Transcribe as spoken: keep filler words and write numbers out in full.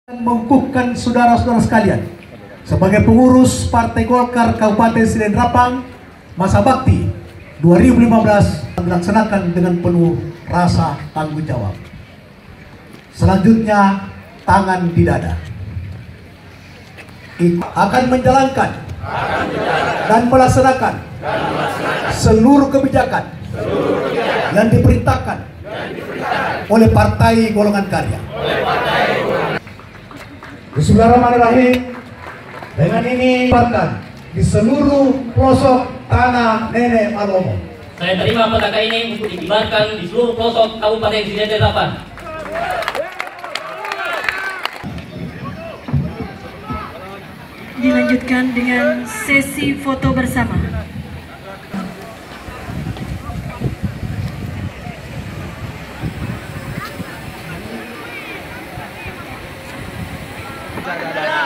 Mengukuhkan saudara-saudara sekalian, sebagai pengurus Partai Golkar Kabupaten Selain Rapang, masa bakti dua ribu lima belas dilaksanakan dengan penuh rasa tanggung jawab. Selanjutnya, tangan di dada. Akan menjalankan dan melaksanakan seluruh kebijakan yang diperintahkan oleh Partai Golongan Karya. Bismillahirrahmanirrahim. Dengan ini bahkan di seluruh pelosok tanah Nenek Malomo. Saya terima petakan ini untuk dikibarkan di seluruh pelosok Kabupaten Selain Rapang. Dilanjutkan dengan sesi foto bersama. Da, da, da.